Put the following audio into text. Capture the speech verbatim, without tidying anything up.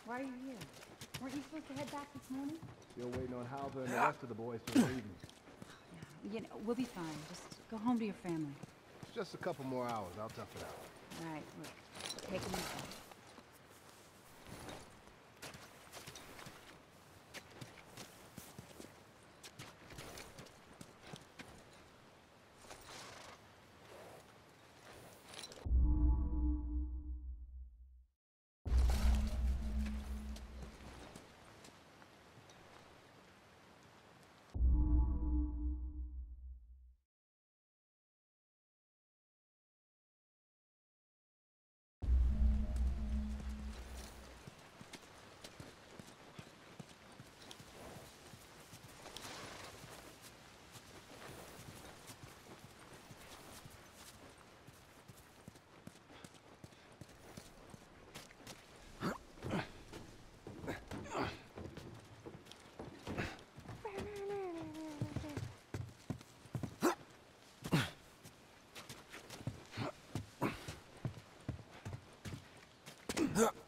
Why are you here? Weren't you supposed to head back this morning? Still waiting on Halva and the rest of the boys to leave me. Yeah, you know, we'll be fine. Just go home to your family. It's just a couple more hours. I'll tough it out. All right, look, take it easy. Huh.